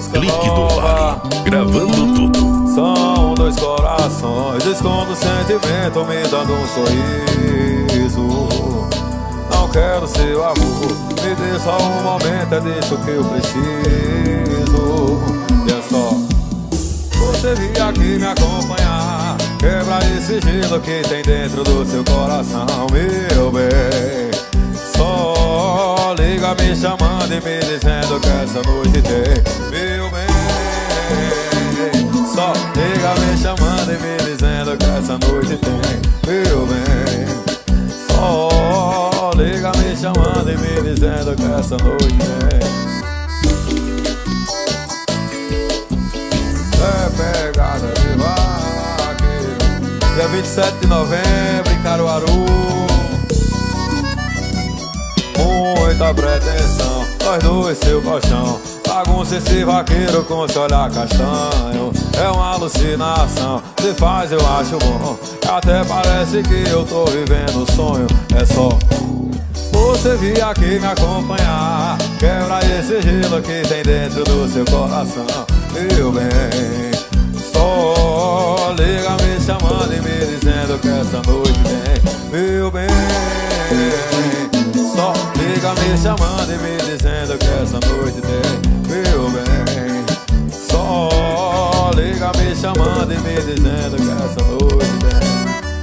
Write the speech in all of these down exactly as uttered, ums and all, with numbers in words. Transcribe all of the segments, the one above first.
música Link do nova. Vale, gravando tudo. São dois corações, escondo o sentimento, me dando um sorriso. Não quero seu amor, me dê só um momento, é disso que eu preciso. E é só você vir aqui me acompanhar, quebra esse gelo que tem dentro do seu coração, meu bem. Só liga me chamando e me dizendo que essa noite tem, meu bem. Só liga me chamando e me dizendo que essa noite tem, meu bem. Só liga me chamando e me dizendo que essa noite tem. É pegada de vaqueiro. Dia vinte e sete de novembro em Caruaru. Muita pretensão, nós dois seu colchão. Bagunça esse vaqueiro com seu olhar castanho. É uma alucinação, se faz eu acho bom. Até parece que eu tô vivendo um sonho. É só você vir aqui me acompanhar, quebra esse gelo que tem dentro do seu coração, meu bem. Só liga me chamando e me dizendo que essa noite tem, meu bem. Só liga me chamando e me dizendo que essa noite tem, meu bem. Só liga me chamando e me dizendo que essa noite tem.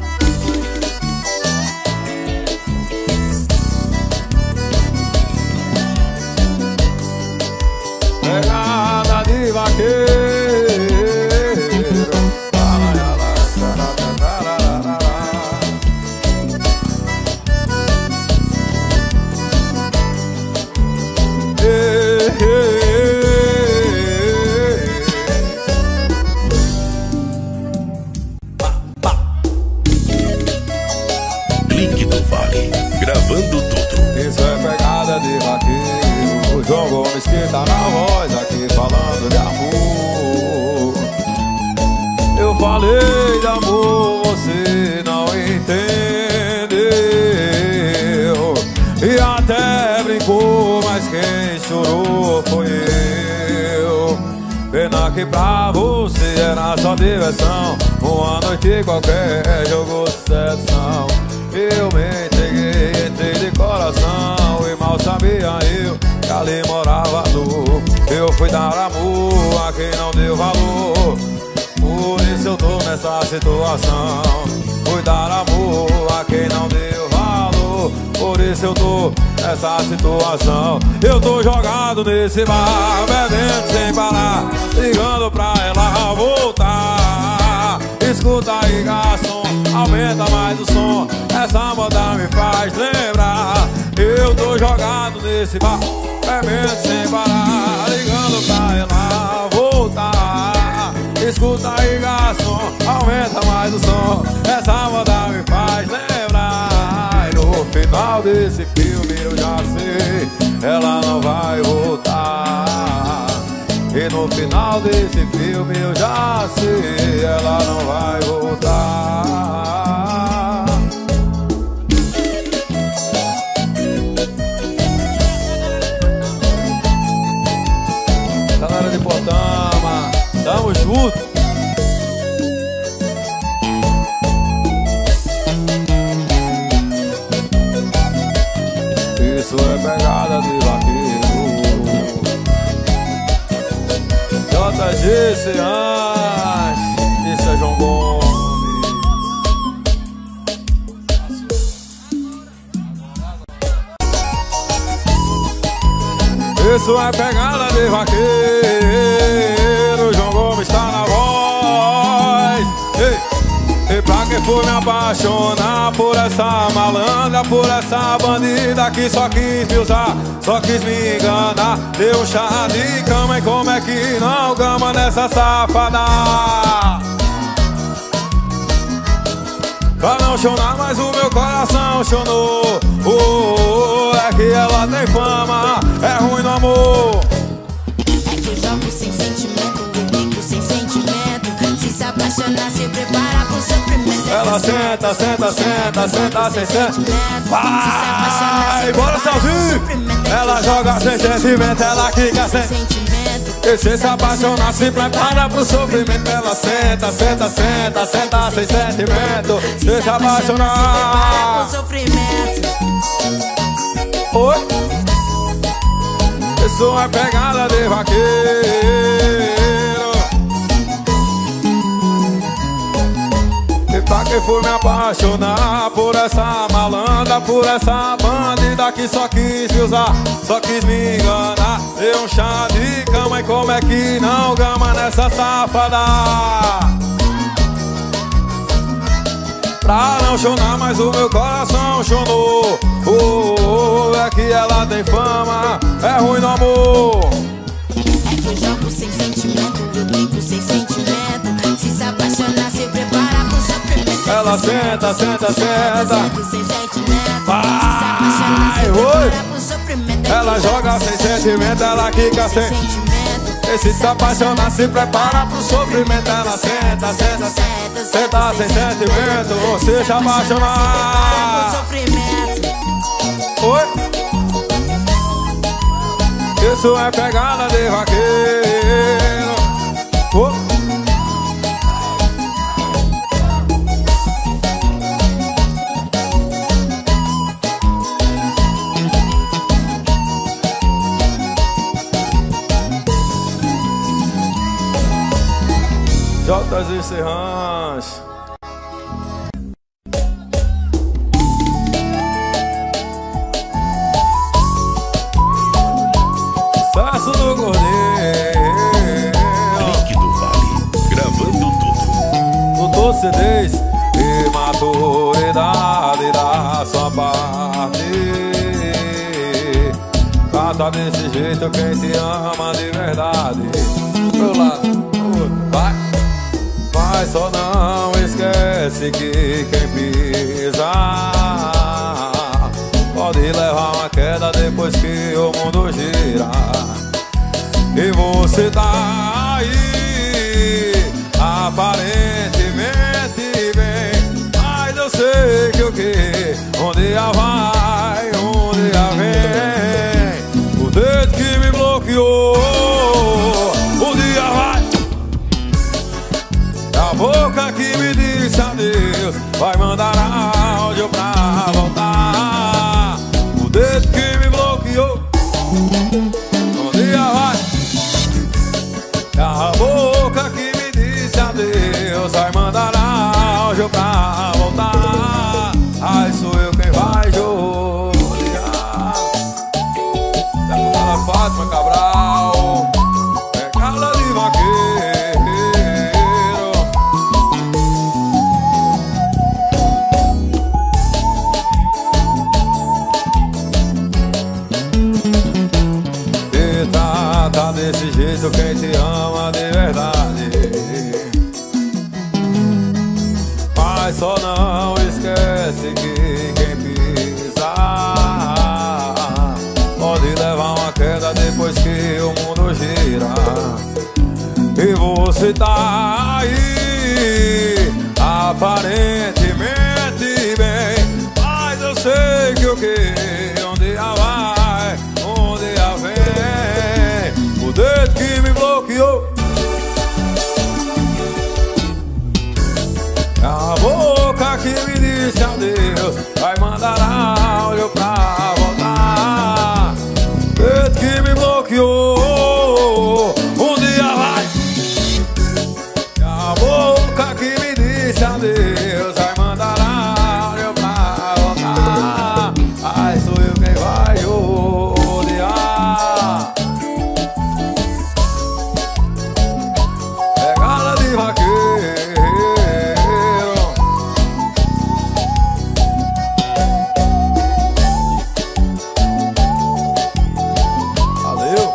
Pegada de vaqueiro. Link do Vale, gravando tudo. Isso é pegada de vaqueiro. O João Gomes que tá na voz aqui falando de amor. Eu falei de amor, você não entendeu. E até brincou, mas quem chorou foi eu. Pena que pra você era só diversão, uma noite qualquer, jogo de sedução. Eu me entreguei, entrei de coração, e mal sabia eu que ali morava dor. Eu fui dar amor a quem não deu valor, por isso eu tô nessa situação. Fui dar amor a quem não deu valor, por isso eu tô nessa situação. Eu tô jogado nesse bar, bebendo sem parar, ligando pra ela voltar. Escuta aí, garçom, aumenta mais o som, essa moda me faz lembrar. Eu tô jogado nesse bar, bebendo sem parar, ligando pra ela voltar. Escuta aí, garçom, aumenta mais o som, essa moda me faz lembrar. E no final desse filme eu já sei, ela não vai voltar. E no final desse filme eu já sei, ela não vai voltar. Galera de Potama, tamo junto. Isso é pegada de vaqueiro. J G Seans, isso é João Gomes. Isso é pegada de vaqueiro. João Gomes tá na voz. Ei. E pra quem for me apaixonar por essa malandra, por essa bandida que só quis me usar, só quis me enganar. Deu um chá de cama e como é que não gama nessa safada? Pra não chorar, mas o meu coração chonou. Oh, oh, oh, é que ela tem fama, é ruim no amor. É que eu jogo sem sentimento, eu fico sem sentimento. Se se apaixonar, se prepara pro sofrimento. Ela senta, senta, senta, senta, sem sentimento. Vai, bora, Salzinho. Ela joga sem sentimento, ela quica sem sentimento. E se se apaixonar, se prepara pro sofrimento. Ela senta, senta, senta, senta sem sentimento. Se se apaixonar, pro sofrimento. oi? Isso é pegada de vaqueiro. E pra que for me apaixonar por essa malandra, por essa bandida que só quis me usar, só quis me enganar. Deu um chá de cama e como é que não gama nessa safada? Pra não chorar, mas o meu coração chonou. Oh, oh, oh, é que ela tem fama, é ruim no amor. É que eu jogo sem sentimento, eu fico sem sentimento. Se se apaixonar, se prepara pro sofrimento. Ela senta, senta, senta. Sem sentimento. Vai, oi. Ela joga sem sentimento, ela quica sem sentimento. E se se apaixonar, se prepara pro sofrimento. Ela senta, senta, senta, senta sem sentimento. Você se apaixonar, oi? Isso é pegada de vaqueiro. Oh. Jotas e Serrãs. Sucesso do Gordinho. Link do Vale, gravando tudo. Lucidez e maturidade da sua parte. Trata desse jeito quem te ama de verdade. Pro lado, vai. Mas só não esquece que quem pisa pode levar uma queda depois que o mundo gira. E você tá aí, aparentemente bem, mas eu sei que o que? Um dia vai, um dia vem. O dedo que me bloqueou, um dia vai. A boca que me disse adeus vai mandar áudio pra voltar. O dedo que me bloqueou, um dia vai. A boca que me disse adeus vai mandar áudio pra voltar. Ai, sou eu quem vai jogar. Deputada Fátima Cabral, pegada de vaqueiro. Tá desse jeito quem te ama de verdade. Mas só não esquece que quem pisa pode levar uma queda depois que o mundo gira. E você tá aí, aparentemente bem, mas eu sei que o que? Um dia vai, um dia vem. O dedo que me bloqueou, a boca que me disse adeus vai mandar áudio pra voltar. O dedo que me bloqueou, um dia vai. A boca que me disse adeus vai mandar áudio pra voltar. Ai, sou eu quem vai odiar. Pegada de vaqueiro. Valeu.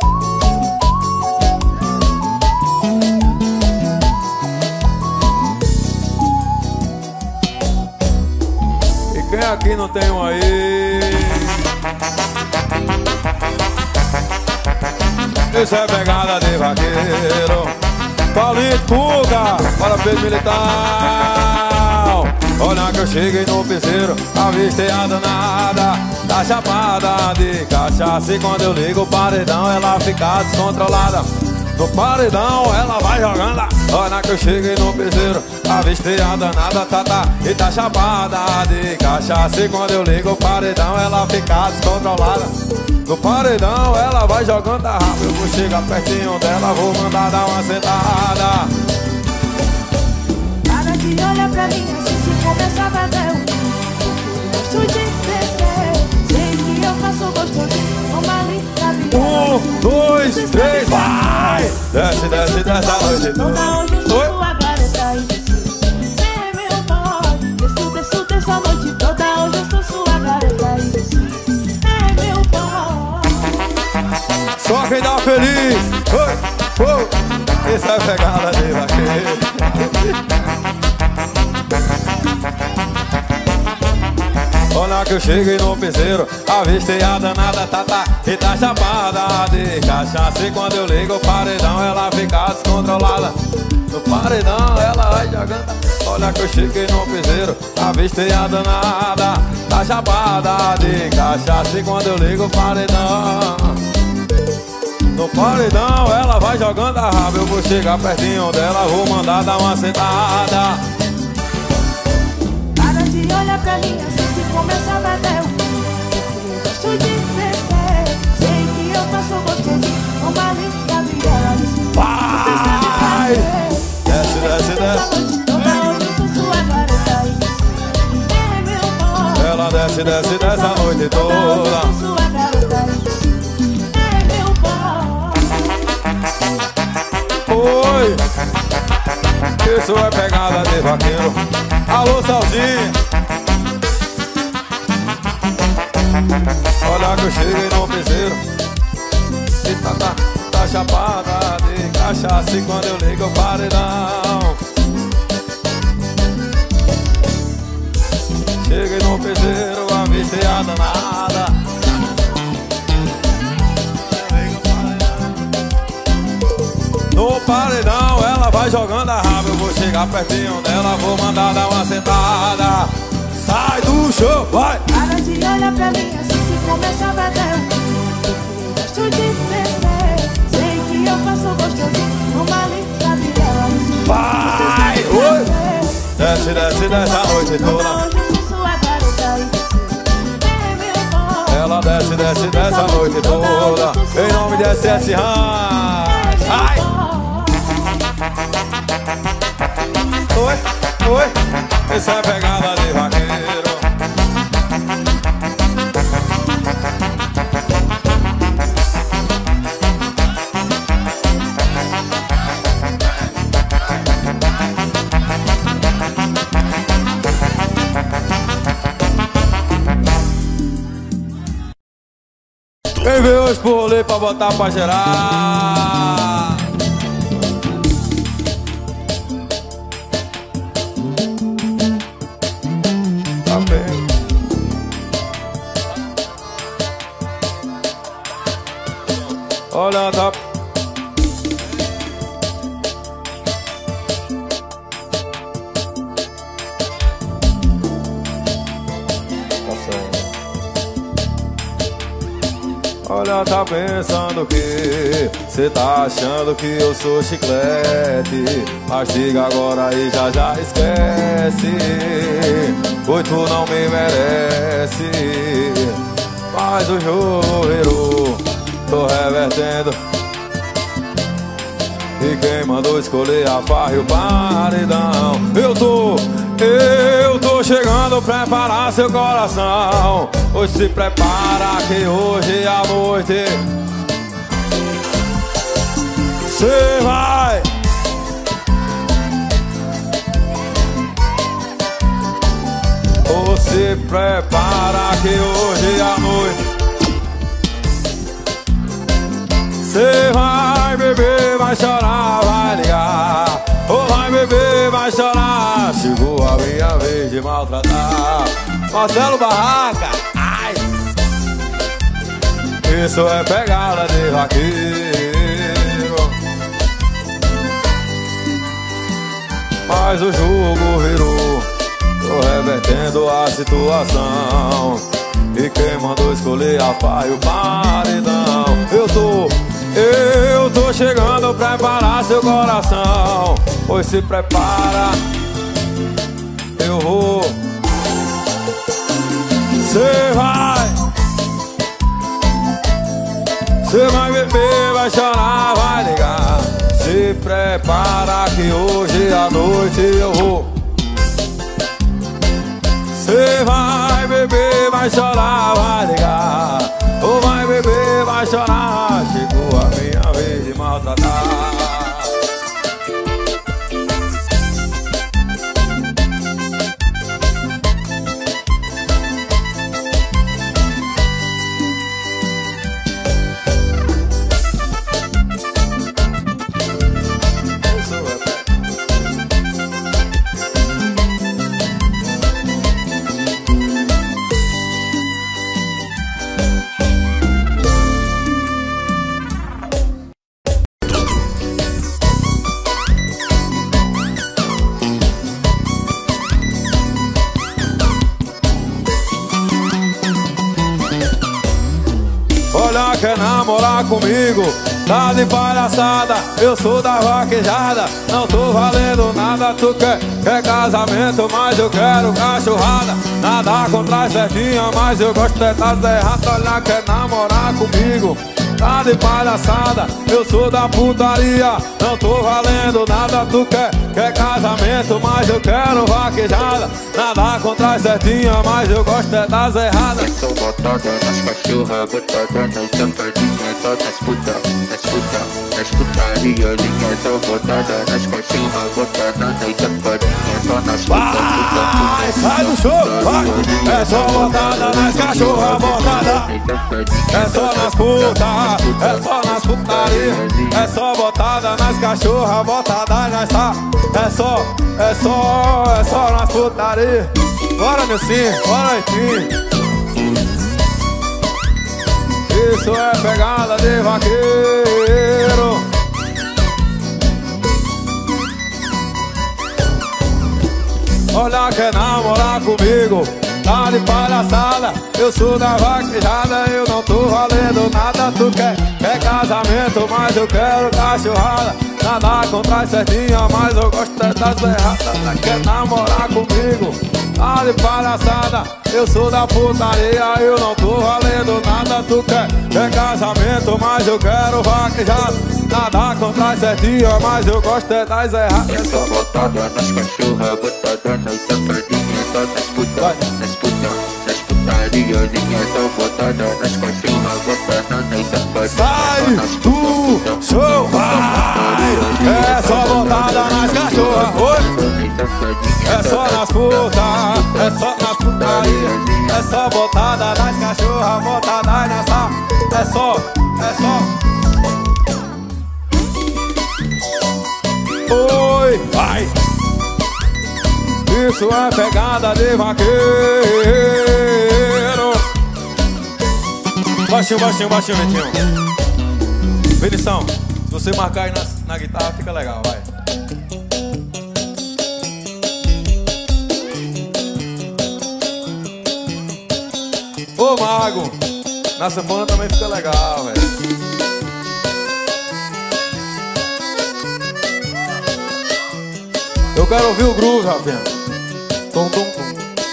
E quem aqui não tem um aí? Isso é pegada de vaqueiro. Paulinho Puga, para Pedro Militar. Olha que eu cheguei no piseiro, avistei a danada da chapada de cachaça. E quando eu ligo o paredão, ela fica descontrolada. No paredão ela vai jogando. Olha que eu cheguei no piseiro, avistei a danada Tata e tá chapada de cachaça. E quando eu ligo o paredão ela fica descontrolada. No paredão ela vai jogando a raba. Eu vou chegar pertinho dela, vou mandar dar uma sentada. Para de olhar pra mim assim, se começar vai dar um gosto de descer. Sei que eu faço gostosinho, uma linda vida. Um, dois, três, vai! Desce, desce, desce a noite toda. Hoje eu sou sua garota e você é meu boy. Desço, desço, desço a noite toda. Hoje eu sou sua garota e você é meu boy. Só quem dá feliz. Oh, oh. Essa é a pegada de vaqueiro. Olha que eu cheguei no piseiro, avistei a danada Tata e tá chapada de cachaça. E quando eu ligo o paredão ela fica descontrolada. No paredão ela vai jogando. Olha que eu cheguei no piseiro, avistei a danada, tá chapada de cachaça. E quando eu ligo o paredão, no paredão ela vai jogando a raba. Eu vou chegar pertinho dela, vou mandar dar uma sentada. Para de olhar pra mim assim, se começar vai dar um gosto de descer. Sei que eu faço gostosinho, uma linda vida. Vai! Desce, desce, desce. Hoje eu sou sua garota e você é meu boy. Ela desce, desce, desce a noite Hoje eu toda. sou sua garota e você é meu boy. Oi! Isso é pegada de vaqueiro. Alô, Salzinho. Olha que eu cheguei no piseiro e tá, tá, tá chapada de cachaça. E quando eu ligo o paredão, cheguei no piseiro, avistei a danada. No paredão ela vai jogando a raba. Eu vou chegar pertinho dela, vou mandar dar uma sentada. Sai do show, vai! Para de olhar pra mim assim, se começar vai dar um gosto de descer. Sei que eu faço gostosinho, uma linda vida. Vai! Oi! Desce, desce, desce a noite toda. Hoje eu sou sua garota e você é meu boy. Ela desce, desce, desce a noite toda. Em nome de S S Raiz. Ai! Oi, oi, essa é a pegada de vaqueiro. Quem veio hoje por rolê pra botar pra gerar? Tá bem. Olha, tá. Olha, tá pensando que cê tá achando que eu sou chiclete. Mastiga agora e já já esquece. Pois tu não me merece. Mas o jogo virou, tô revertendo. E quem mandou escolher a farra e o paredão? Eu tô, eu tô chegando, preparar seu coração. Hoje se prepara que hoje à noite cê vai. Ou se prepara que hoje à noite cê vai beber, vai chorar, vai ligar. Ou vai beber, vai chorar. Chegou a minha vez de maltratar. Marcelo Barraca, ai. Isso é pegada de vaqueiro. Mas o jogo virou, tô revertendo a situação. E quem mandou escolher a farra e o paredão? Eu tô, eu tô chegando, preparar seu coração, pois se prepara, eu vou. Cê vai, cê vai beber, vai chorar, vai ligar. Se prepara que hoje à noite eu vou. Cê vai beber, vai chorar, vai ligar. Ou vai beber, vai chorar. Chegou a minha vez de maltratar. Olha, quer namorar comigo, tá de palhaçada. Eu sou da vaquejada, não tô valendo nada. Tu quer, quer casamento, mas eu quero cachorrada. Nada contra a certinha, mas eu gosto de estar errado. Olha, quer namorar comigo, tá de palhaçada. Eu sou da putaria, não tô valendo nada. Tu quer, quer casamento, mas eu quero vaquejada. Nada contra a certinha, mas eu gosto de dar errada. Eu sou botada nas cachorras, botada nas safadinhas, só nas puta, nas puta, nas putariazinhas. Sou botada nas cachorras, botada nas safadinhas, só nas puta, puta, Vai, sai do show, vai. É só botada nas cachorras, botada. É só nas putas, é só nas putarias. É só botada nas cachorras, botada nas tá. É só, é só, é só nas putarias. Bora, meu sim, bora, Itim. Isso é pegada de vaqueiro. Olha, quer namorar comigo, tá de palhaçada. Eu sou da vaquejada, eu não tô valendo nada. Tu quer, quer casamento, mas eu quero cachorrada. Nada contra a certinha, mas eu gosto de das erradas. Quer namorar comigo, tá de palhaçada. Eu sou da putaria, eu não tô valendo nada. Tu quer, quer casamento, mas eu quero vaquejada. Nada contra a certinha, mas eu gosto de das erradas. É só botada nas cachorras, botada nas safadinhas, só nas putas, nas putas, nas putariazinhas. Só botada nas cachorras, botada nas safadinhas. Sai do show, vai. É só botada nas cachorras, oi. É só nas putas, é só nas putarias. É só botada nas cachorras, botada nessa. É só, é só. Oi, vai. Isso é pegada de vaqueiro. Baixinho, baixinho, baixinho, Vitinho. Vinição, se você marcar aí na, na guitarra fica legal, vai. Ô Mago, na sanfona também fica legal, velho. Eu quero ouvir o groove, Rafinha. Tum, tum, tum.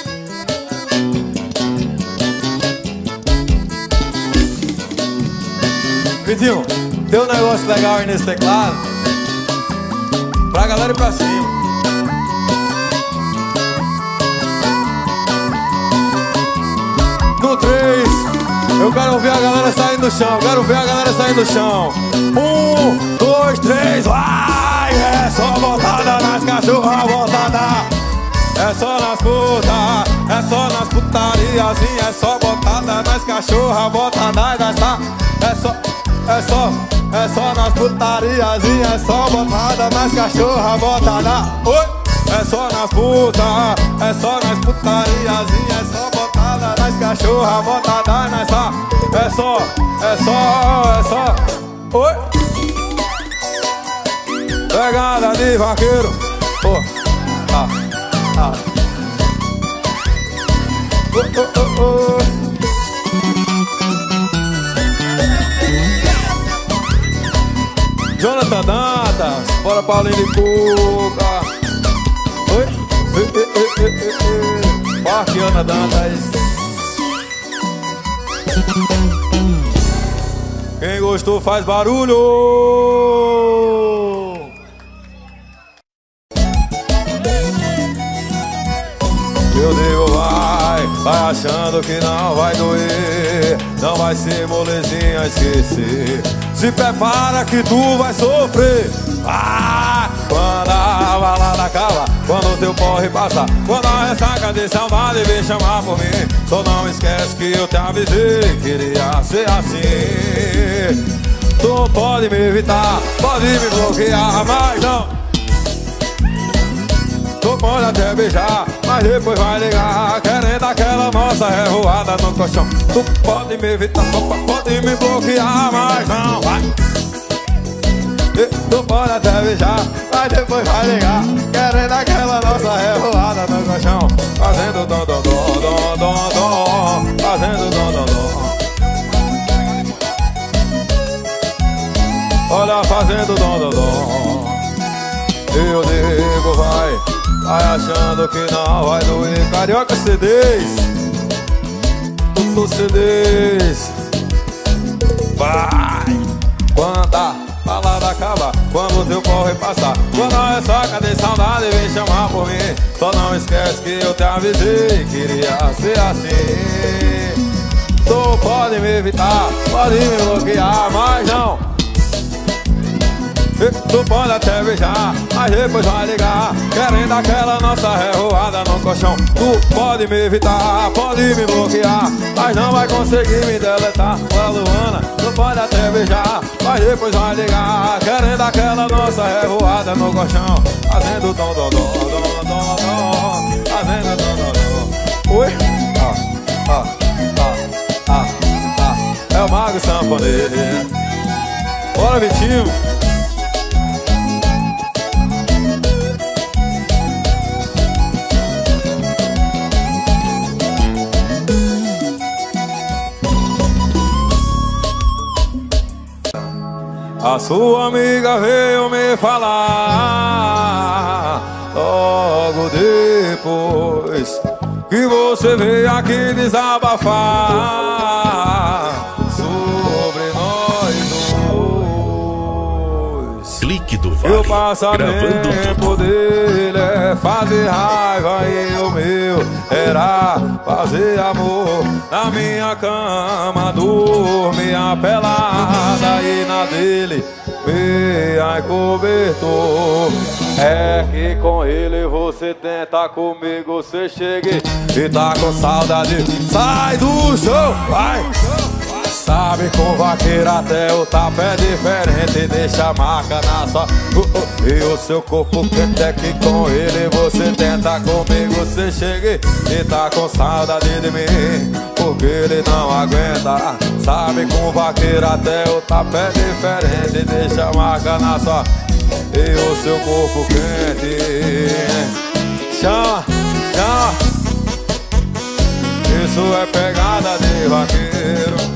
Vitinho, tem um negócio legal aí nesse teclado. Pra galera ir pra cima. No três, eu quero ouvir a galera saindo do chão. Quero ver a galera saindo do chão. Um, dois, três, vai! É só botada nas cachorras, botada. É só nas putas, é só nas putariazinhas. É só botada nas cachorras, botada. É só, é só, é só nas putariazinhas. É só botada nas cachorras, botada. Oi! É só nas putas, é só nas putariazinhas. É só botada nas cachorras, botada nessa. É só, é só, é só. Oi! Pegada de vaqueiro. Oh, ah, ah. Oh, oh, oh, oh. Jonathan Dantas, bora Paulinho de Cuca. Oi, ei, ei, ei, ei, ei, ei. Parquiana Dantas. Quem gostou faz barulho. Eu digo vai, vai achando que não vai doer, não vai ser molezinha esquecer. Se prepara que tu vai sofrer. Ah, quando a balada acaba, quando o teu porre passa, quando a ressaca de saudade vem chamar por mim, só não esquece que eu te avisei, queria ser assim. Tu pode me evitar, pode me bloquear, mas não. Tu pode até beijar, mas depois vai ligar, querendo aquela nossa revoada no colchão. Tu pode me evitar, pode me bloquear, mas não vai. Tu pode até beijar, mas depois vai ligar, querendo aquela nossa revoada no colchão. Fazendo dom, dom, dom, dom, dom, dom, fazendo dom, dom, dom. Olha, fazendo dom, dom, dom. Eu digo vai, vai achando que não vai doer. Carioca C Ds, Tudo C Ds. Vai, quando a balada acaba, quando o teu corre passar, quando a ressaca de saudade vem chamar por mim, só não esquece que eu te avisei, queria ser assim. Tu pode me evitar, pode me bloquear, mas não. Tu pode até beijar, mas depois vai ligar, querendo aquela nossa revoada no colchão. Tu pode me evitar, pode me bloquear, mas não vai conseguir me deletar. Ué, Luana, tu pode até beijar, mas depois vai ligar, querendo aquela nossa revoada no colchão. Fazendo dom, dom, dom, dom, dom, dom, fazendo dom, dom, dom. Oi? Ah, ah, ah, ah, ah. É o Mago Sanfoneiro. Bora, Vitinho. A sua amiga veio me falar logo depois que você veio aqui desabafar sobre nós dois. Clique do Vale, E o passatempo dele é fazer raiva e o meu era fazer amor. Na minha cama dormia pelada e na dele meia cobertor. É que com ele você tenta, comigo você chega e tá com saudade. Sai do chão, vai! Sabe, com vaqueiro até o tapa é diferente, deixa a marca na sua uh, uh, e o seu corpo quente é que com ele você tenta, comigo você chega e tá com saudade de mim, porque ele não aguenta. Sabe, com vaqueiro até o tapa é diferente, deixa a marca na sua e o seu corpo quente. Chama, chama. Isso é pegada de vaqueiro.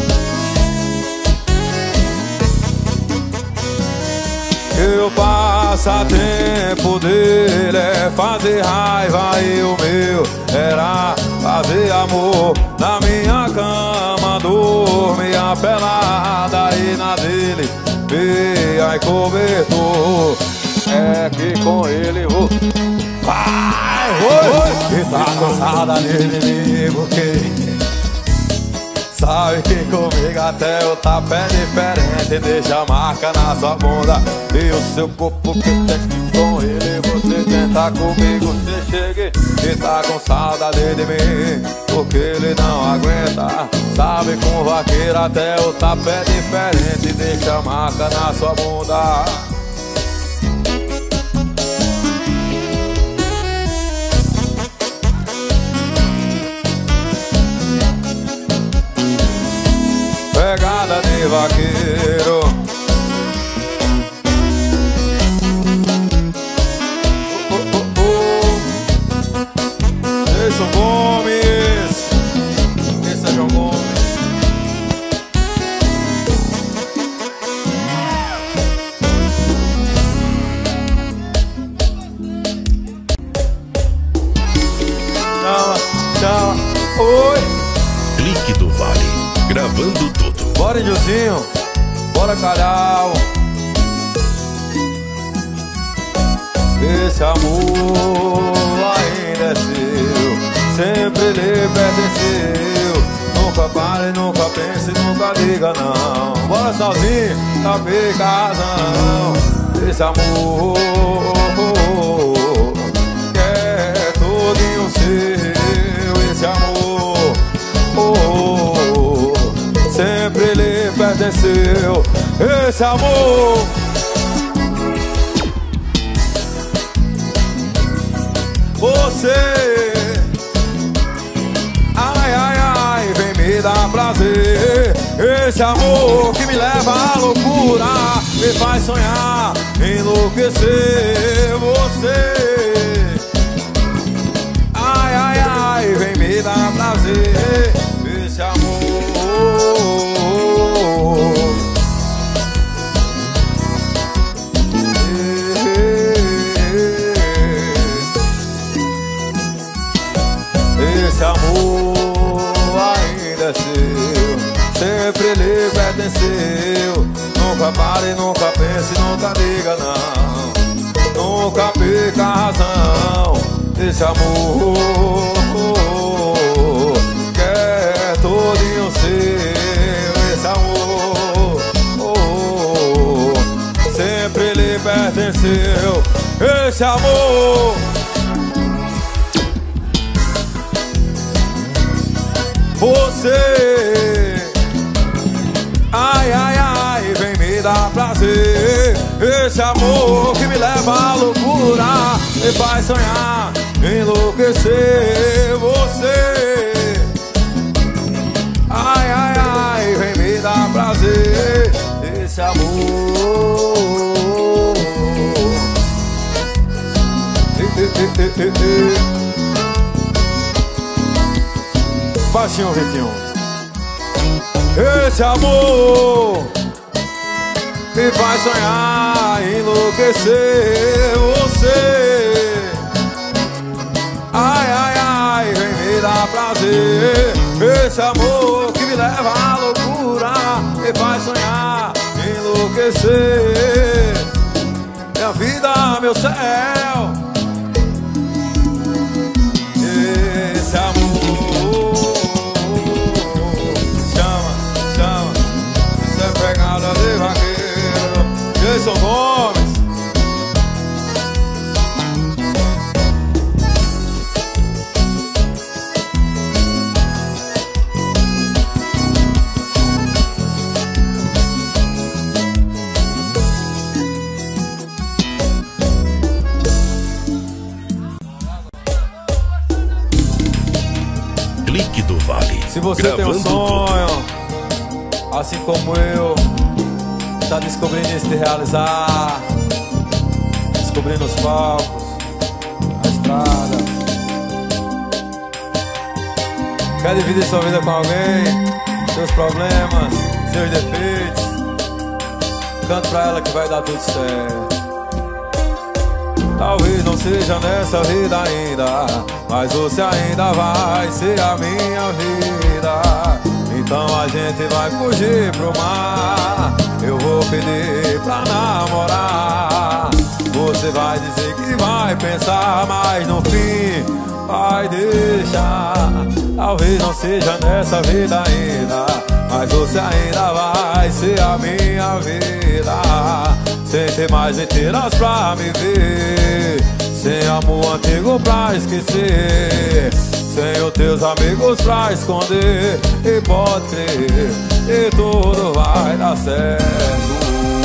E o passatempo dele é fazer raiva e o meu era fazer amor. Na minha cama dormia pelada e na dele meia e cobertor. É que com ele vou vai, oi, e tá com saudade de mim, porque sabe que comigo até o tapa é diferente, deixa a marca na sua bunda e o seu corpo que tem que com ele você tenta, comigo você chega e tá com saudade de mim, porque ele não aguenta. Sabe, com vaqueiro até o tapa é diferente, deixa a marca na sua bunda. Pegada de vaqueiro. Oh, oh, oh, oh. Jason Gomes. Esse é João Gomes. tudo. Bora, Indiozinho, bora, Calhau. Esse amor ainda é seu, sempre lhe pertenceu. Nunca pare, nunca pense, nunca liga não. Bora, Salzinho, tá bem razão. Esse amor que é todinho seu. Esse amor oh, sempre lhe pertenceu. Esse amor você, ai, ai, ai, vem me dar prazer. Esse amor que me leva à loucura, me faz sonhar, enlouquecer. Você, ai, ai, ai, vem me dar prazer. Esse amor esse amor ainda é seu, sempre lhe pertenceu. Nunca pare, nunca pense, nunca diga não. Nunca perca a razão. Esse amor que é todinho seu. Esse amor sempre lhe pertenceu. Esse amor você, ai, ai, ai, vem me dar prazer. Esse amor que me leva à loucura, me faz sonhar, enlouquecer. Você, ai, ai, ai, vem me dar prazer. Esse amor e, e, e, e, e. Baixinho, Vitinho. Esse amor me faz sonhar, enlouquecer. Você, ai, ai, ai, vem me dar prazer. Esse amor que me leva à loucura, me faz sonhar, enlouquecer. Minha vida, meu céu. Esse amor pegada de vaqueiro, Jason Gomes. Clique do Vale. Se você tem um sonho, tudo, assim como eu, tá descobrindo isso de realizar, descobrindo os palcos, a estrada. Quer dividir sua vida com alguém, seus problemas, seus defeitos, cante pra ela que vai dar tudo certo. Talvez não seja nessa vida ainda, mas você ainda vai ser a minha vida. Então a gente vai fugir pro mar, eu vou pedir pra namorar. Você vai dizer que vai pensar, mas no fim vai deixar. Talvez não seja nessa vida ainda, mas você ainda vai ser a minha vida. Sem ter mais mentiras pra me ver, sem amor antigo pra esquecer, sem os teus amigos pra esconder. E pode crer, e tudo vai dar certo.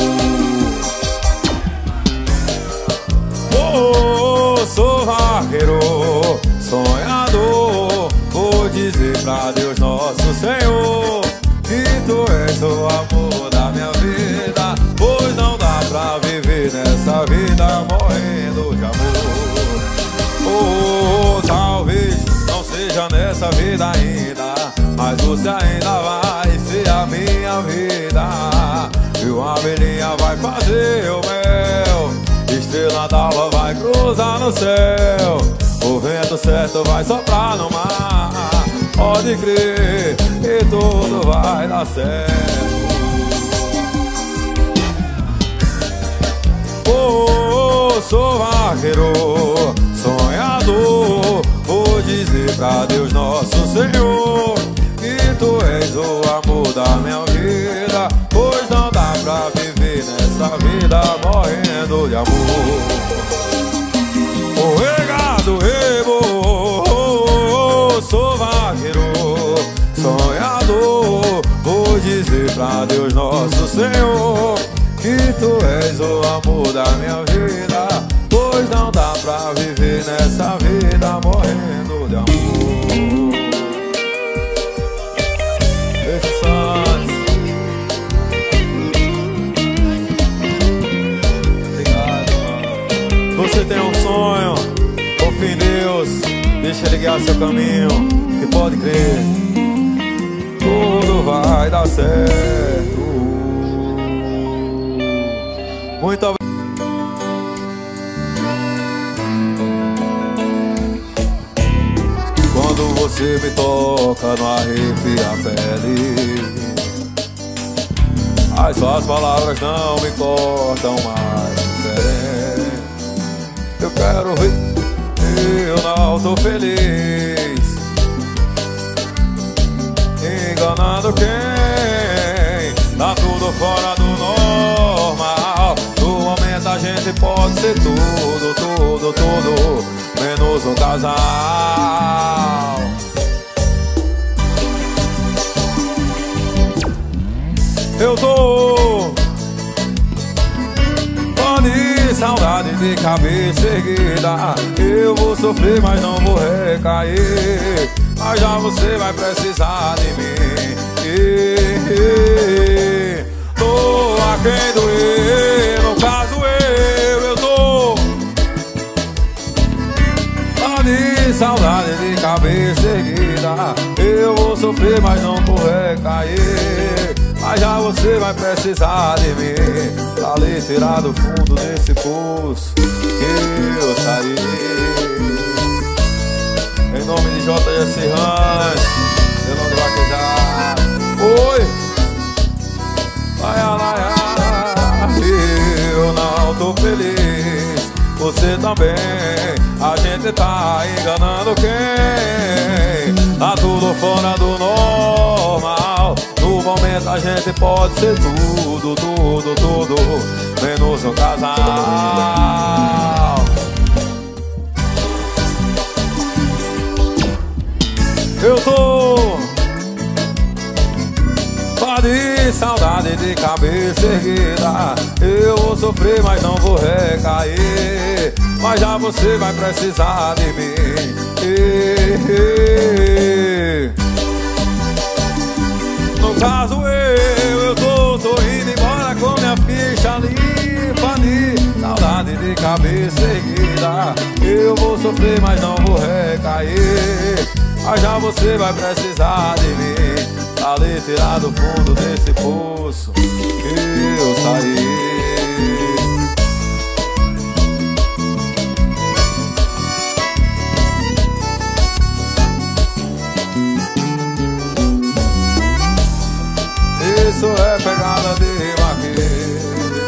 Oh, sou vaqueiro, sonhador, vou dizer pra Deus nosso Senhor que tu és o amor da minha vida, pois não dá pra viver nessa vida morrendo de amor. Oh, talvez não seja nessa vida ainda, mas você ainda vai ser a minha vida. E uma abelhinha vai fazer o mel, estrela d'alva vai cruzar no céu, o vento certo vai soprar no mar. pode crer que tudo vai dar certo. Oh, sou vaqueiro, sonhador, vou dizer pra Deus nosso Senhor que tu és o amor da minha vida, pois não dá pra viver nessa vida morrendo de amor. O regado rebo, sou vaqueiro, sonhador, vou dizer pra Deus nosso Senhor que tu és o amor da minha vida, pois não dá pra viver nessa vida morrendo de amor. Esse Santos, obrigado, mano. Você tem um sonho, confia em Deus, deixa Ele guiar seu caminho, que pode crer, tudo vai dar certo. Muito obrigado. Quando você me toca, não arrepia a pele. As suas palavras não me cortam mais diferente. Eu quero ver, eu não tô feliz, enganando quem tá tudo fora do normal. No momento a gente pode ser tudo, tudo, tudo, menos um casal. Eu tô de saudade de cabeça erguida. Eu vou sofrer, mas não vou recair. Mas já você vai precisar de mim. E, e, tô a quem doer, no caso eu, eu tô de saudade de cabeça erguida. Eu vou sofrer, mas não vou recair. Mas já você vai precisar de mim pra lhe tirar do fundo desse poço que eu saí. Em nome de J S Ranch, eu não vou vaquejar. Oi! Vai, vai, eu não tô feliz, você também. A gente tá enganando quem tá tudo fora do normal. No momento a gente pode ser tudo, tudo, tudo, menos um casal. Eu tô de saudade de cabeça erguida. Eu vou sofrer, mas não vou recair. Mas já você vai precisar de mim. E, e, no caso eu, eu tô, tô indo embora com minha ficha limpa de saudade de cabeça erguida. Eu vou sofrer, mas não vou recair. Mas já você vai precisar de mim pra lhe tirar do fundo desse poço que eu saí. Isso é pegada de vaqueiro.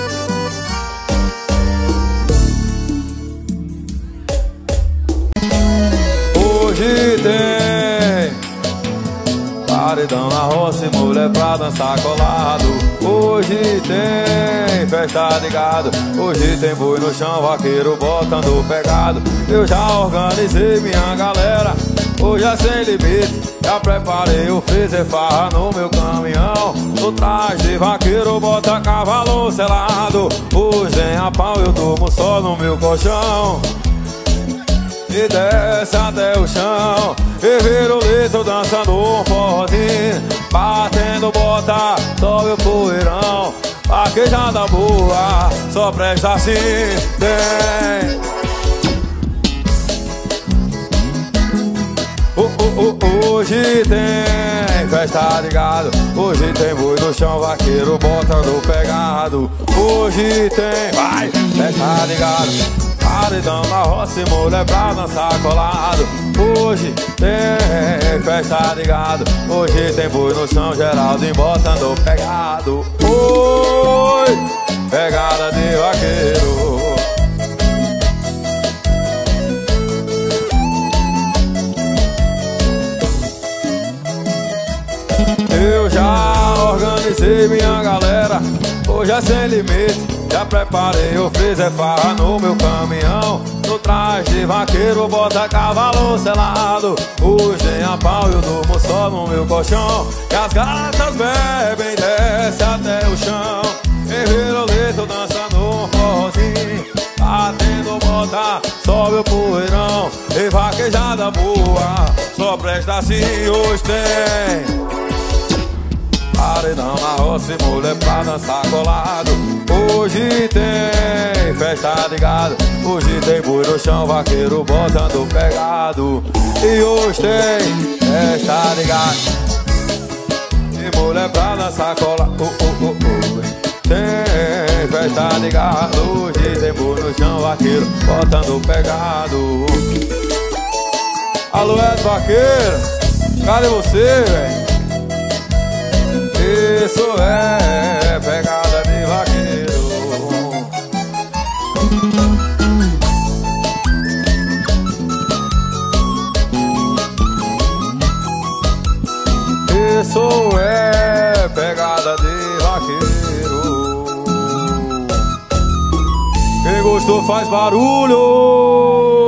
Hoje tem paredão na roça e mulher pra dançar colado. Hoje tem festa de gado. Hoje tem boi no chão, vaqueiro botando pegado. Eu já organizei minha galera, hoje é sem limite. Já preparei o freezer, farra no meu caminhão. No traje de vaqueiro, bota cavalo selado. Hoje em a pau eu durmo só no meu colchão. E desce até o chão. E vira o litro dançando um forrozinho. Batendo bota, sobe o poeirão. Vaquejada boa, só presta assim. Tem Oh, oh, oh, hoje tem festa de gado. Hoje tem boi no chão, vaqueiro botando pegado. Hoje tem, vai, festa de gado. Paredão na roça e mulher pra dançar colado. Hoje tem festa ligado. Hoje tem boi no chão, Geraldo em botando pegado. Oi, pegada de vaqueiro. Eu já organizei minha galera, hoje é sem limite. Já preparei o freezer farra no meu caminhão. No traje de vaqueiro, bota cavalo selado. Hoje em a pau eu durmo só no meu colchão. E as gatas bebem, desce até o chão. Em Viroleto dançando um forrozinho, batendo bota, sobe o poeirão. E vaquejada boa, só presta se hoje tem. Paredão na roça e mulher pra dançar colado. Hoje tem festa ligado. Hoje tem boi no chão, vaqueiro botando pegado. E hoje tem festa ligado. E mulher pra dançar colado. Oh, oh, oh, oh. Tem festa ligado. Hoje tem boi no chão, vaqueiro botando pegado. Alô, Ed Vaqueiro, cadê você, velho? Isso é pegada de vaqueiro. Isso é pegada de vaqueiro. Quem gostou faz barulho.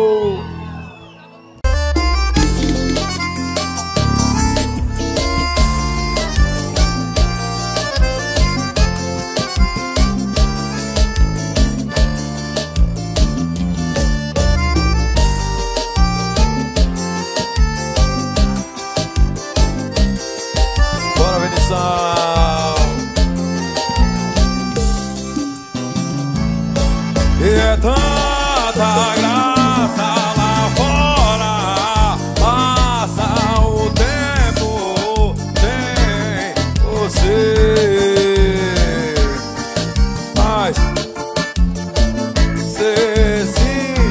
E é tanta graça lá fora, passa o tempo sem você. Mas se sim,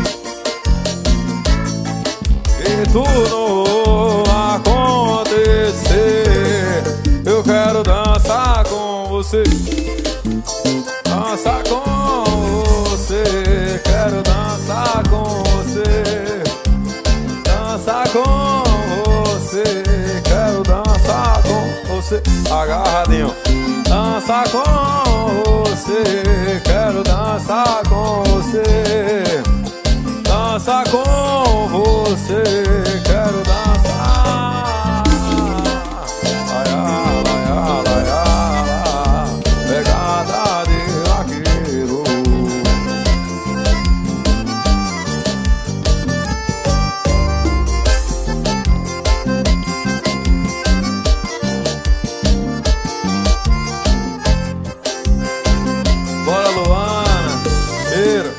e tudo acontecer, eu quero dançar com você. Dançar com você, quero dançar com você. Dançar com você, quero dançar com você. Agarradinho. Dançar com você, quero dançar com você. Dançar com você, quero dançar. Laiá, laiá, laiá, pegada de vaqueiro. Bora, Luana, cheiro.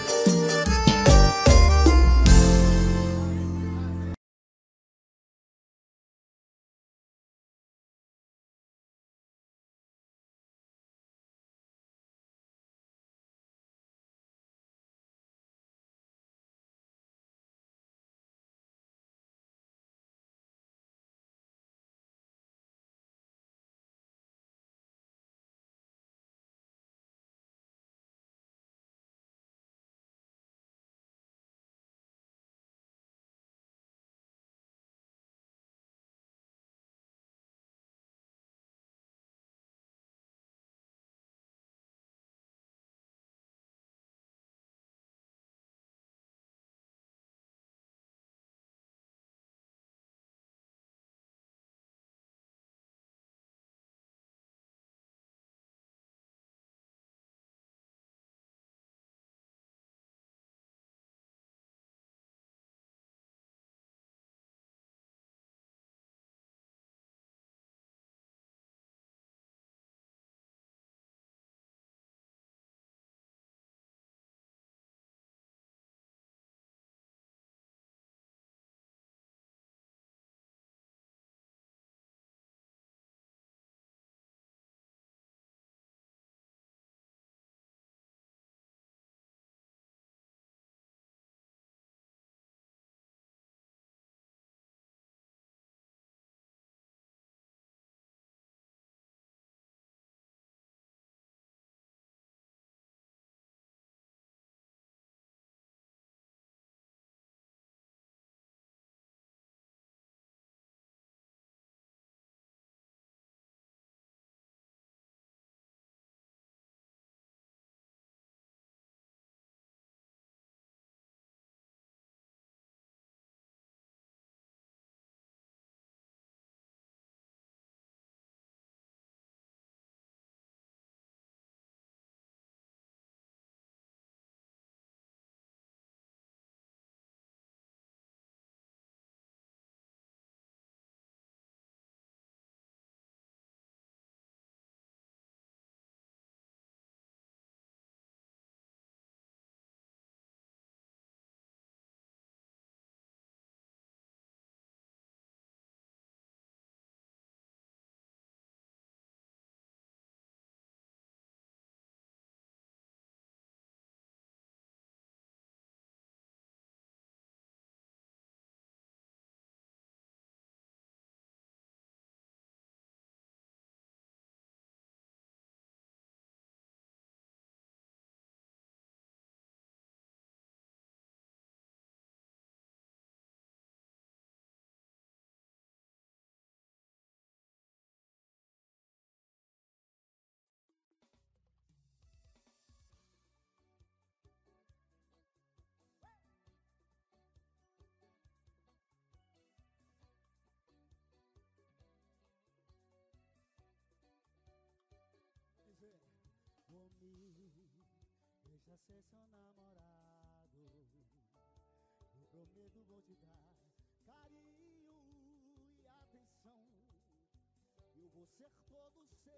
comigo, deixa ser seu namorado. Eu prometo vou te dar carinho e atenção. Eu vou ser todo seu.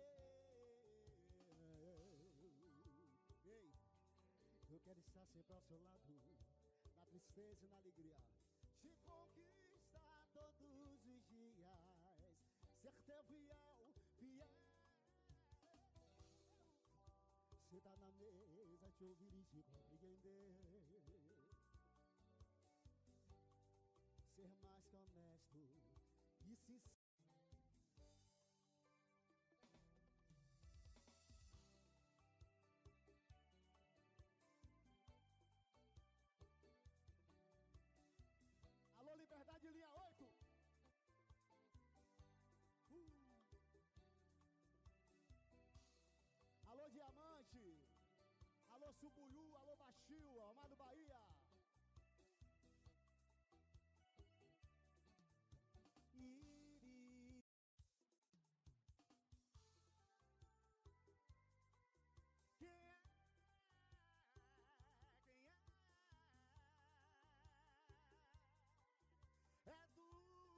Ei, eu quero estar sempre ao seu lado, na tristeza e na alegria, te conquistar todos os dias, ser teu fiel, fiel. Sentar na mesa, te ouvir e te compreender, ser mais que honesto e sincero. Alô, Liberdade, linha oito. Uh. Alô, Diamante. Alô, Subuiú. Alô, Baixio. Amado Bahia. Iri. Quem é? Quem é? É do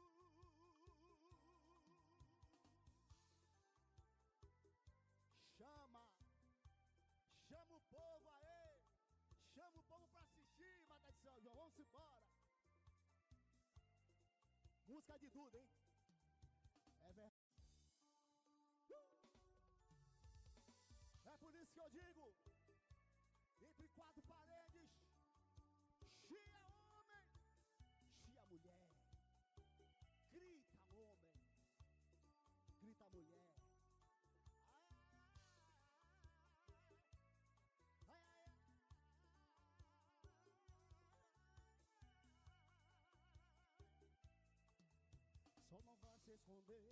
chama, chama o povo aí, chama o povo pra assistir, Mata de São João, vamos embora. Música de Duda, hein? É verdade. É por isso que eu digo, entre quatro paredes, chia homem, chia mulher. Grita homem, grita mulher. Ai, ai, ai, ai. Só não vai se esconder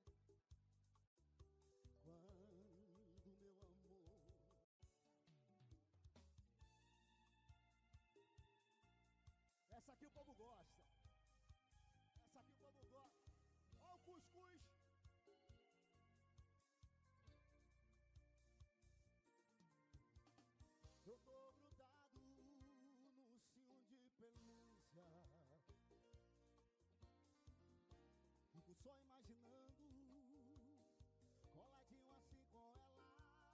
quando meu amor. Essa aqui o povo gosta. Essa aqui o povo gosta. Ó o cuscuz. Eu tô grudado no cio de pelúcia, fico só imaginando, coladinho assim com ela.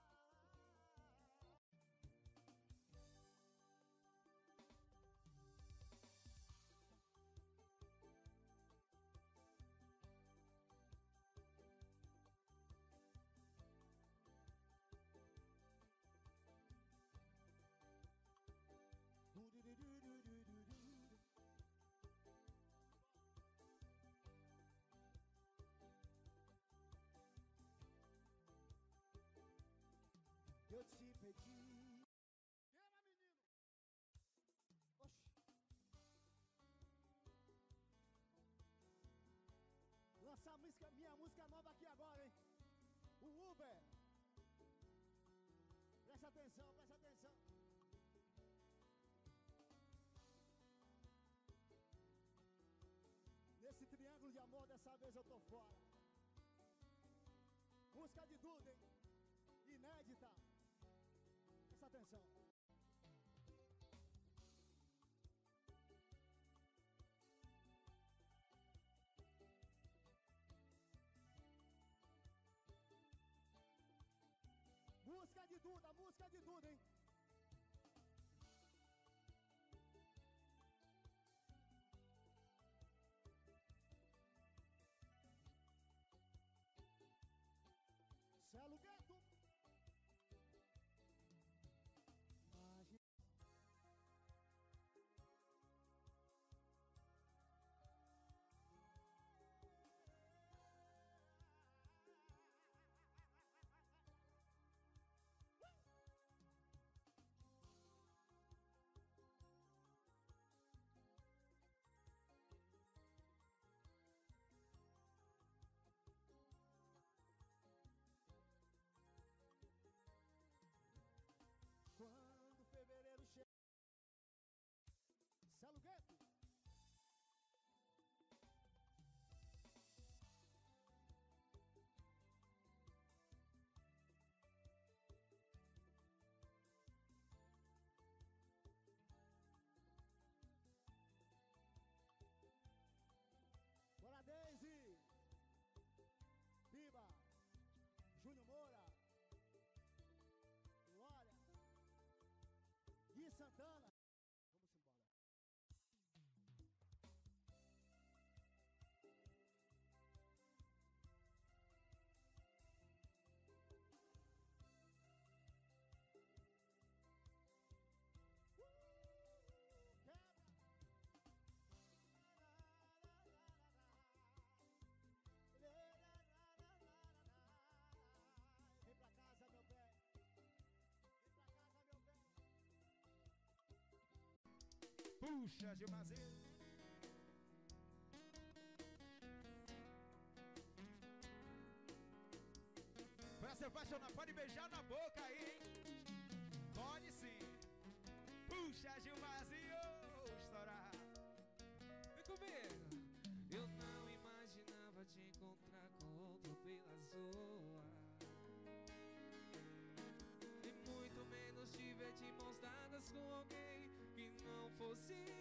Eu te pedi. Queima, menino. Oxi. Lançar a música, minha música nova aqui agora, hein? O Uber. Presta atenção, presta atenção. Nesse triângulo de amor, dessa vez eu tô fora. Música de Duda, hein? Inédita. Presta atenção. Música de Duda, música de Duda, hein? Celo Gueto. Magi... Puxa, Gilmazinho. Pra se apaixonar, pode beijar na boca aí, hein? Pode sim. Puxa, Gilmazinho, estourar. Vem comigo. Eu não imaginava te encontrar com outro pelas ruas, e muito menos te ver de mãos dadas com alguém que não fosse